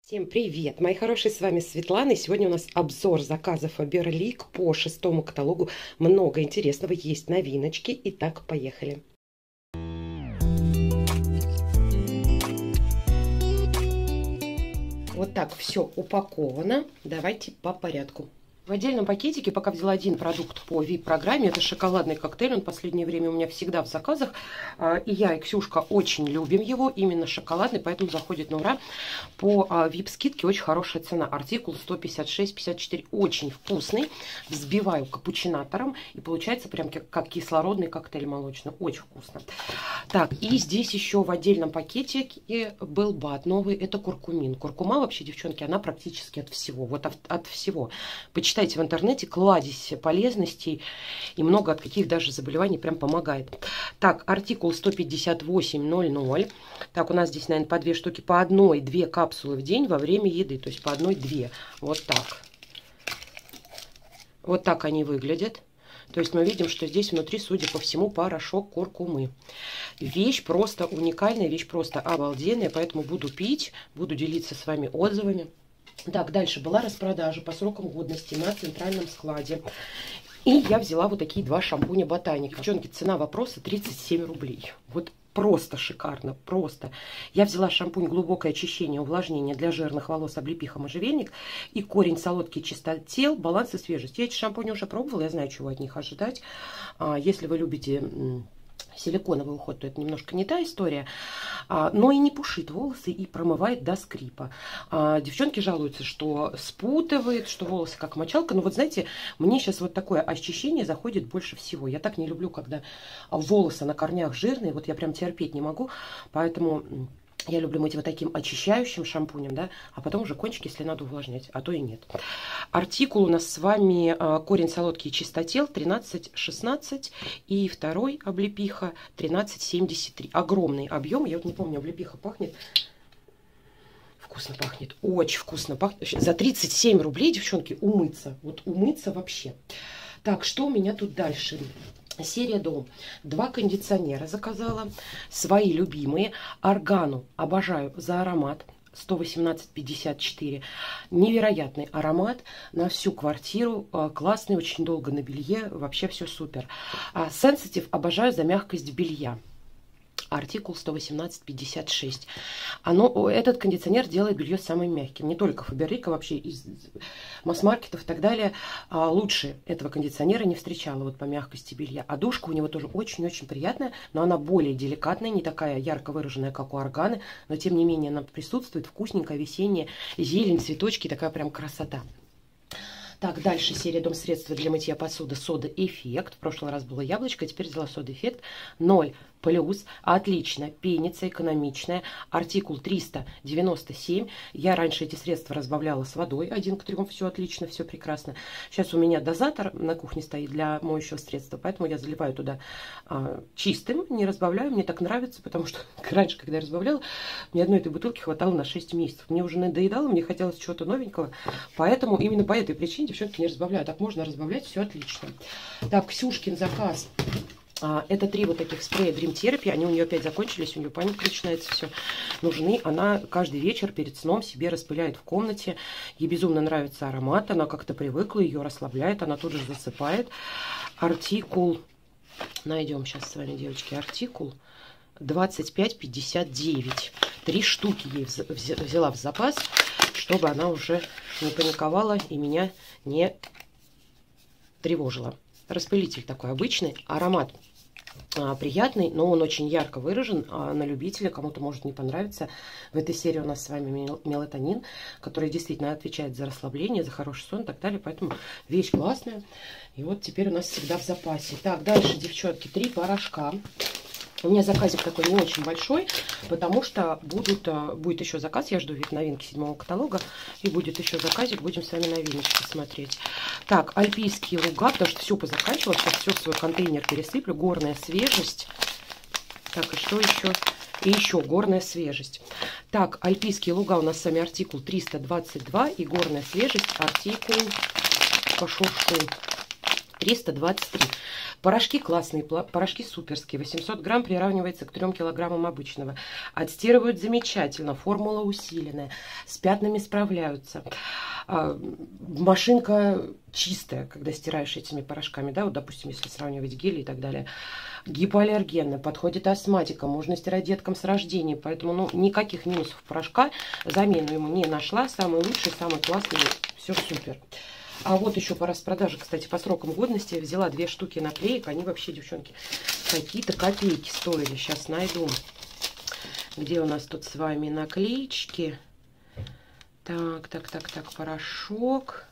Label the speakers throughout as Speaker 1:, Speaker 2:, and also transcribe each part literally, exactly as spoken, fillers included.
Speaker 1: Всем привет, мои хорошие, с вами Светлана, и сегодня у нас обзор заказов Faberlic по шестому каталогу. Много интересного, есть новиночки. Итак, поехали. Вот так все упаковано. Давайте по порядку. В отдельном пакетике пока взяла один продукт по ви ай пи-программе. Это шоколадный коктейль. Он в последнее время у меня всегда в заказах. И я, и Ксюшка очень любим его. Именно шоколадный, поэтому заходит на ура. По ви ай пи-скидке очень хорошая цена. Артикул сто пятьдесят шесть пятьдесят четыре. Очень вкусный. Взбиваю капучинатором. И получается прям как кислородный коктейль молочный. Очень вкусно. Так, и здесь еще в отдельном пакетике был бат новый. Это куркумин. Куркума вообще, девчонки, она практически от всего. Вот от, от всего. Почитайте в интернете, кладезь полезностей и много от каких даже заболеваний прям помогает. Так, артикул сто пятьдесят восемь ноль ноль. Так, у нас здесь, наверное, по две штуки, по одной, две капсулы в день во время еды. То есть по одной, две. Вот так. Вот так они выглядят. То есть мы видим, что здесь внутри, судя по всему, порошок куркумы. Вещь просто уникальная, вещь просто обалденная, поэтому буду пить, буду делиться с вами отзывами. Так, дальше была распродажа по срокам годности на центральном складе. И я взяла вот такие два шампуня Ботаник. Девчонки, цена вопроса тридцать семь рублей. Вот просто шикарно, просто. Я взяла шампунь глубокое очищение, увлажнение для жирных волос, облепиха, можжевельник и корень солодкий чистотел, баланс и свежесть. Я эти шампуни уже пробовала, я знаю, чего от них ожидать. Если вы любите силиконовый уход, то это немножко не та история, а, но и не пушит волосы и промывает до скрипа. А, девчонки жалуются, что спутывает, что волосы как мочалка. Но вот знаете, мне сейчас вот такое очищение заходит больше всего. Я так не люблю, когда волосы на корнях жирные, вот я прям терпеть не могу, поэтому я люблю мыть вот таким очищающим шампунем, да, а потом уже кончики, если надо, увлажнять, а то и нет. Артикул у нас с вами а, корень солодкий чистотел тринадцать шестнадцать и второй облепиха тринадцать семьдесят три. Огромный объем, я вот не помню, облепиха пахнет. Вкусно пахнет, очень вкусно пахнет. За тридцать семь рублей, девчонки, умыться, вот умыться вообще. Так, что у меня тут дальше? Серия Дом. Два кондиционера заказала. Свои любимые. Органу обожаю за аромат. сто восемнадцать пятьдесят четыре. Невероятный аромат на всю квартиру. Классный, очень долго на белье. Вообще все супер. Sensitive обожаю за мягкость белья. Артикул сто восемнадцать пятьдесят шесть. Оно, этот кондиционер делает белье самым мягким. Не только Faberlic, а вообще из масс-маркетов и так далее. А лучше этого кондиционера не встречала вот по мягкости белья. А душка у него тоже очень-очень приятная, но она более деликатная, не такая ярко выраженная, как у Органы. Но тем не менее она присутствует, вкусненькая, весенняя, зелень, цветочки, такая прям красота. Так, дальше серия Дом средства для мытья посуды Сода Эффект. В прошлый раз было яблочко, теперь взяла Сода Эффект. ноль плюс. Отлично. Пенится, экономичная. Артикул триста девяносто семь. Я раньше эти средства разбавляла с водой. Один к трем. Все отлично, все прекрасно. Сейчас у меня дозатор на кухне стоит для моющего средства, поэтому я заливаю туда а, чистым, не разбавляю. Мне так нравится, потому что раньше, когда я разбавляла, мне одной этой бутылки хватало на шесть месяцев. Мне уже надоедало, мне хотелось чего-то новенького. Поэтому именно по этой причине, девчонки, не разбавляю. Так можно разбавлять, все отлично. Так, Ксюшкин заказ. А, это три вот таких спрея Dream Therapy. Они у нее опять закончились, у нее паника начинается, все. Нужны. Она каждый вечер перед сном себе распыляет в комнате. Ей безумно нравится аромат. Она как-то привыкла, ее расслабляет. Она тут же засыпает. Артикул. Найдем сейчас с вами, девочки, артикул. двадцать пять пятьдесят девять. Три штуки ей взяла в запас, чтобы она уже не паниковала и меня не тревожила. Распылитель такой обычный. Аромат а, приятный, но он очень ярко выражен. А, на любителя, кому-то может не понравиться. В этой серии у нас с вами мелатонин, который действительно отвечает за расслабление, за хороший сон и так далее. Поэтому вещь классная. И вот теперь у нас всегда в запасе. Так, дальше, девчонки, три порошка. У меня заказик такой не очень большой, потому что будут, будет еще заказ. Я жду вид новинки седьмого каталога. И будет еще заказик. Будем с вами новиночки смотреть. Так, альпийские луга, потому что все позаканчивалось. Сейчас все в свой контейнер пересыплю. Горная свежесть. Так, и что еще? И еще горная свежесть. Так, альпийские луга у нас с вами артикул триста двадцать два. И горная свежесть артикул пошуршу. триста двадцать три. Порошки классные, порошки суперские. восемьсот грамм приравнивается к трём килограммам обычного. Отстирывают замечательно. Формула усиленная. С пятнами справляются. Машинка чистая, когда стираешь этими порошками. Да, вот, допустим, если сравнивать гели и так далее. Гипоаллергенная. Подходит астматикам. Можно стирать деткам с рождения. Поэтому ну, никаких минусов порошка. Замену ему не нашла. Самый лучший, самый классный. Все супер. А вот еще по распродаже, кстати, по срокам годности взяла две штуки наклеек. Они вообще, девчонки, какие-то копейки стоили. Сейчас найду. Где у нас тут с вами наклеечки? Так, так, так, так, порошок.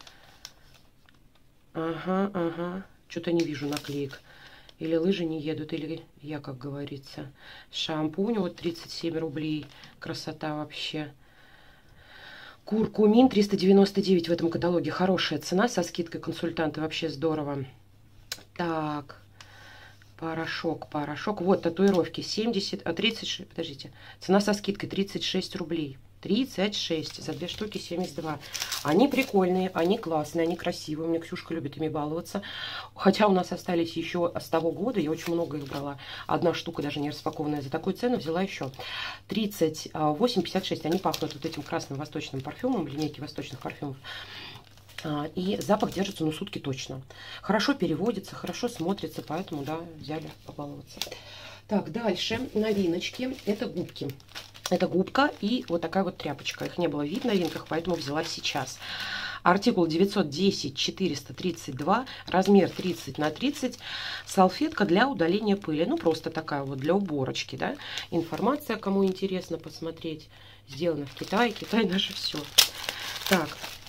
Speaker 1: Ага, ага. Что-то не вижу наклеек. Или лыжи не едут, или я, как говорится. Шампунь, вот тридцать семь рублей. Красота вообще. Куркумин триста девяносто девять в этом каталоге. Хорошая цена, со скидкой консультанты. Вообще здорово. Так, порошок, порошок. Вот татуировки семьдесят, а тридцать шесть, подождите. Цена со скидкой тридцать шесть рублей. тридцать шесть за две штуки семьдесят два. Они прикольные, они классные, они красивые. У меня Ксюшка любит ими баловаться. Хотя у нас остались еще с того года, я очень много их брала. Одна штука даже не распакованная. За такую цену взяла еще. тридцать восемь пятьдесят шесть. Они пахнут вот этим красным восточным парфюмом, линейки восточных парфюмов. И запах держится, ну, сутки точно. Хорошо переводится, хорошо смотрится, поэтому, да, взяли побаловаться. Так, дальше новиночки. Это губки. Это губка и вот такая вот тряпочка. Их не было в новинках, поэтому взяла сейчас. Артикул девятьсот десять четыреста тридцать два, размер тридцать на тридцать. Салфетка для удаления пыли. Ну, просто такая вот для уборочки, да. Информация, кому интересно посмотреть. Сделано в Китае. Китай наше все. Так.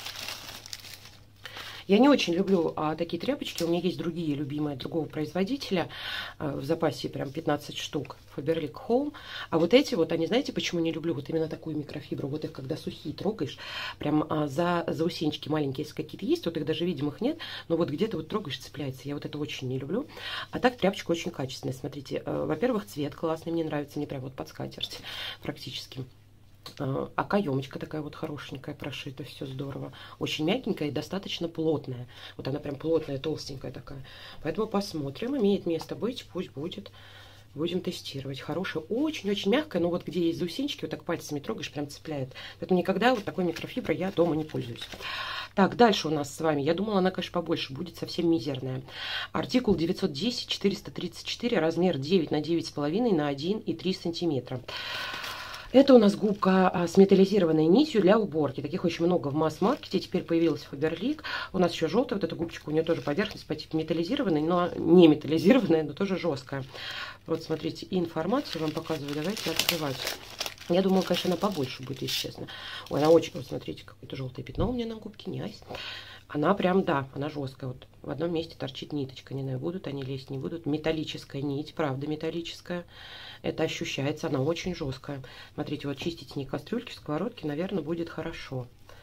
Speaker 1: Я не очень люблю а, такие тряпочки. У меня есть другие любимые другого производителя. А, в запасе прям пятнадцать штук. Faberlic Home. А вот эти вот, они, знаете, почему не люблю? Вот именно такую микрофибру. Вот их, когда сухие трогаешь, прям а, за заусенчики маленькие, если какие-то есть, вот их даже видимых нет, но вот где-то вот трогаешь, цепляется. Я вот это очень не люблю. А так тряпочка очень качественная. Смотрите, а, во-первых, цвет классный, мне нравится, не прям вот под скатерть практически. А каемочка такая вот хорошенькая, прошита, все здорово. Очень мягенькая и достаточно плотная. Вот она прям плотная, толстенькая такая. Поэтому посмотрим, имеет место быть, пусть будет. Будем тестировать. Хорошая, очень-очень мягкая, но вот где есть заусенчики, вот так пальцами трогаешь, прям цепляет. Поэтому никогда вот такой микрофиброй я дома не пользуюсь. Так, дальше у нас с вами. Я думала, она, конечно, побольше будет, совсем мизерная. Артикул девятьсот десять четыреста тридцать четыре, размер девять на девять с половиной на один и три сантиметра. Это у нас губка с металлизированной нитью для уборки. Таких очень много в масс-маркете. Теперь появилась Faberlic. У нас еще желтая вот эта губочка. У нее тоже поверхность по типу металлизированная, но не металлизированная, но тоже жесткая. Вот смотрите, информацию вам показываю. Давайте открывать. Я думала, конечно, она побольше будет, если честно. Ой, она очень... Вот смотрите, какое-то желтое пятно у меня на губке. Не айс. Она прям, да, она жесткая. Вот в одном месте торчит ниточка. Не знаю, будут они лезть, не будут. Металлическая нить, правда металлическая. Это ощущается, она очень жесткая. Смотрите, вот чистить не кастрюльки, сковородки, наверное, будет хорошо.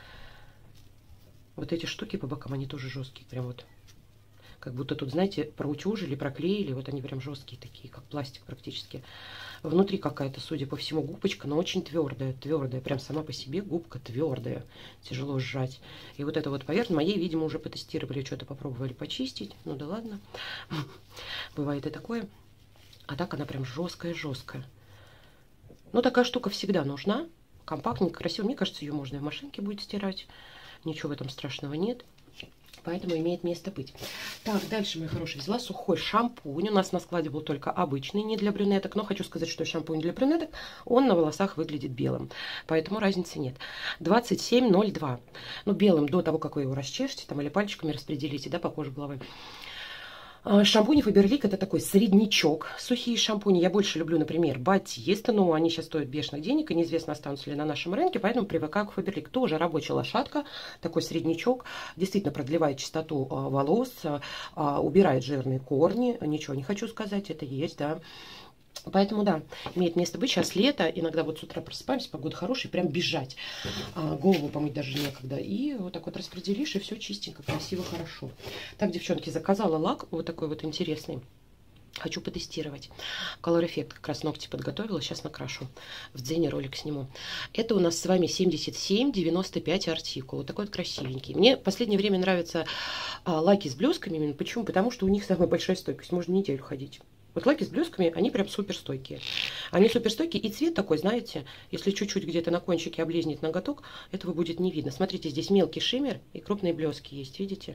Speaker 1: Вот эти штуки по бокам, они тоже жесткие. Прям вот, как будто тут, знаете, проутюжили, проклеили. Вот они прям жесткие такие, как пластик практически. Внутри какая-то, судя по всему, губочка, но очень твердая, твердая. Прям сама по себе губка твердая. Тяжело сжать. И вот это вот поверхность, моей, видимо, уже потестировали, что-то попробовали почистить. Ну да ладно. Бывает и такое. А так она прям жесткая-жесткая. Ну, такая штука всегда нужна. Компактненько, красиво. Мне кажется, ее можно и в машинке будет стирать. Ничего в этом страшного нет. Поэтому имеет место быть. Так, дальше, мои хорошие, взяла сухой шампунь. У нас на складе был только обычный, не для брюнеток. Но хочу сказать, что шампунь для брюнеток, он на волосах выглядит белым. Поэтому разницы нет. двадцать семь ноль два. Ну, белым до того, как вы его расчешете, там, или пальчиками распределите, да, по коже головы. Шампуни Faberlic это такой среднячок. Сухие шампуни я больше люблю, например, Батиста, но они сейчас стоят бешеных денег, и неизвестно, останутся ли на нашем рынке, поэтому привыкаю к Faberlic. Тоже рабочая лошадка, такой среднячок, действительно продлевает чистоту волос, убирает жирные корни, ничего не хочу сказать, это есть, да. Поэтому, да, имеет место быть. Сейчас лето, иногда вот с утра просыпаемся, погода хорошая, прям бежать. А, голову помыть даже некогда. И вот так вот распределишь, и все чистенько, красиво, хорошо. Так, девчонки, заказала лак вот такой вот интересный. Хочу потестировать. Color Effect как раз ногти подготовила. Сейчас накрашу. В Дзене ролик сниму. Это у нас с вами семьдесят семь девяносто пять артикул. Вот такой вот красивенький. Мне в последнее время нравятся а, лаки с блесками. Именно почему? Потому что у них самая большая стойкость. Можно неделю ходить. Вот лаки с блесками, они прям супер стойкие. Они супер стойкие. И цвет такой, знаете, если чуть-чуть где-то на кончике облизнет ноготок, этого будет не видно. Смотрите, здесь мелкий шиммер и крупные блески есть. Видите?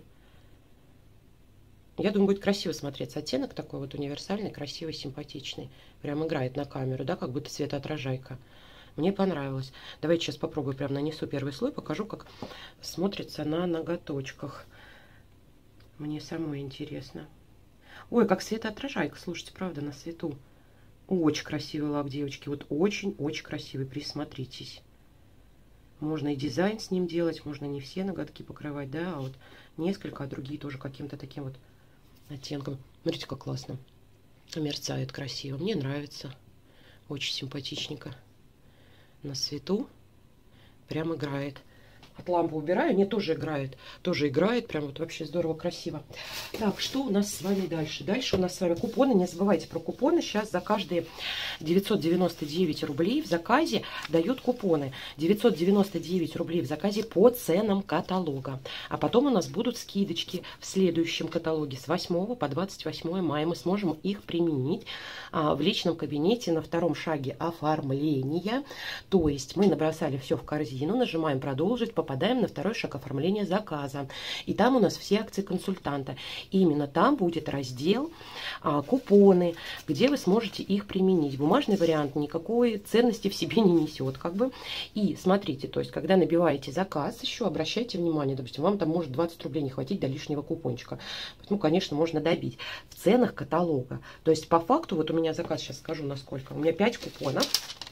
Speaker 1: Я думаю, будет красиво смотреться. Оттенок такой вот универсальный, красивый, симпатичный. Прям играет на камеру, да, как будто светоотражайка. Мне понравилось. Давайте сейчас попробую, прям нанесу первый слой, покажу, как смотрится на ноготочках. Мне самой интересно. Ой, как светоотражайка, слушайте, правда, на свету. Очень красивый лак, девочки, вот очень-очень красивый, присмотритесь. Можно и дизайн с ним делать, можно не все ноготки покрывать, да, а вот несколько, а другие тоже каким-то таким вот оттенком. Смотрите, как классно. Мерцает красиво. Мне нравится. Очень симпатичненько. На свету. Прям играет. От лампы убираю, они тоже играет. Тоже играет, прям вот вообще здорово, красиво. Так, что у нас с вами дальше? Дальше у нас с вами купоны. Не забывайте про купоны. Сейчас за каждые девятьсот девяносто девять рублей в заказе дают купоны. девятьсот девяносто девять рублей в заказе по ценам каталога. А потом у нас будут скидочки в следующем каталоге. С восьмого по двадцать восьмое мая мы сможем их применить а, в личном кабинете на втором шаге оформления. То есть мы набросали все в корзину, нажимаем «Продолжить», попадаем на второй шаг оформления заказа. И там у нас все акции консультанта. И именно там будет раздел а, купоны, где вы сможете их применить. Бумажный вариант никакой ценности в себе не несет. Как бы. И смотрите, то есть, когда набиваете заказ, еще обращайте внимание, допустим, вам там может двадцать рублей не хватить до лишнего купончика. Поэтому, конечно, можно добить в ценах каталога. То есть, по факту, вот у меня заказ, сейчас скажу, насколько. У меня пять купонов.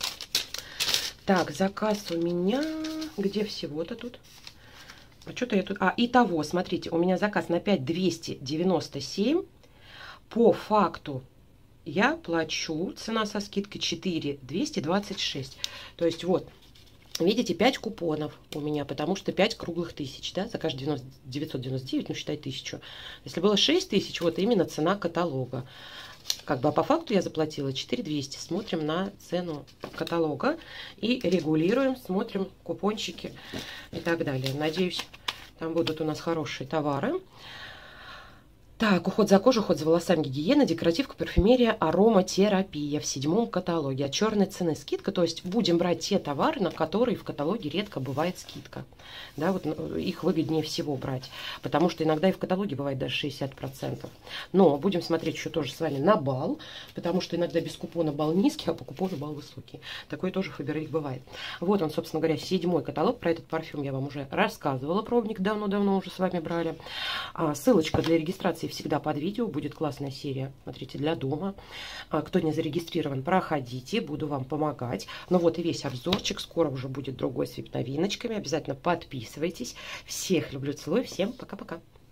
Speaker 1: Так, заказ у меня... Где всего-то тут? А что-то я тут... А, итого, смотрите, у меня заказ на пять двести девяносто семь. По факту я плачу, цена со скидкой четыре двести двадцать шесть. То есть вот, видите, пять купонов у меня, потому что пять круглых тысяч, да, за каждый девятьсот девяносто девять, ну считай тысячу. Если было шесть тысяч, вот именно цена каталога. Как бы, а по факту я заплатила четыре двести. Смотрим на цену каталога и регулируем, смотрим купончики и так далее. Надеюсь, там будут у нас хорошие товары. Так, уход за кожей, уход за волосами, гигиена, декоративка, парфюмерия, ароматерапия в седьмом каталоге. От черной цены скидка, то есть будем брать те товары, на которые в каталоге редко бывает скидка. Да, вот их выгоднее всего брать, потому что иногда и в каталоге бывает даже шестьдесят процентов. Но будем смотреть еще тоже с вами на балл, потому что иногда без купона балл низкий, а по купону балл высокий. Такое тоже в Фаберлик бывает. Вот он, собственно говоря, седьмой каталог. Про этот парфюм я вам уже рассказывала, пробник давно-давно уже с вами брали. А, ссылочка для регистрации всегда под видео, будет классная серия, смотрите, для дома. Кто не зарегистрирован, проходите, буду вам помогать. Ну вот и весь обзорчик, скоро уже будет другой с вип-новиночками, обязательно подписывайтесь. Всех люблю, целую, всем пока-пока.